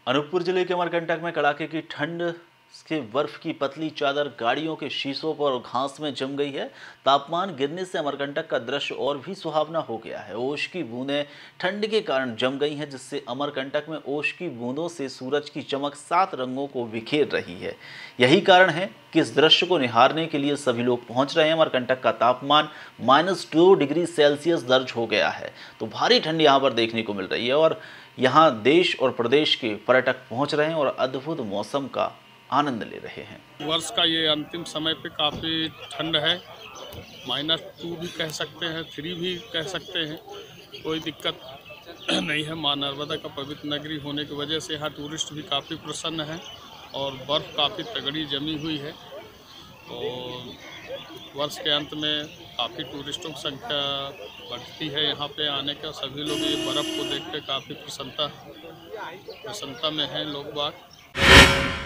अनूपपुर जिले के अमरकंटक में कड़ाके की ठंड के बर्फ की पतली चादर गाड़ियों के शीशों पर और घास में जम गई है। तापमान गिरने से अमरकंटक का दृश्य और भी सुहावना हो गया है। ओश की बूंदें ठंड के कारण जम गई हैं, जिससे अमरकंटक में ओश की बूंदों से सूरज की चमक 7 रंगों को बिखेर रही है। यही कारण है कि इस दृश्य को निहारने के लिए सभी लोग पहुंच रहे हैं। अमरकंटक का तापमान -2 डिग्री सेल्सियस दर्ज हो गया है, तो भारी ठंड यहाँ पर देखने को मिल रही है और यहाँ देश और प्रदेश के पर्यटक पहुंच रहे हैं और अद्भुत मौसम का आनंद ले रहे हैं। वर्ष का ये अंतिम समय पे काफ़ी ठंड है, -2 भी कह सकते हैं, 3 भी कह सकते हैं। कोई दिक्कत नहीं है। माँ नर्मदा का पवित्र नगरी होने की वजह से यहाँ टूरिस्ट भी काफ़ी प्रसन्न हैं और बर्फ़ काफ़ी तगड़ी जमी हुई है। और वर्ष के अंत में काफ़ी टूरिस्टों की संख्या बढ़ती है यहाँ पे आने का। सभी लोग ये बर्फ़ को देख के काफ़ी प्रसन्नता में हैं लोग बाग।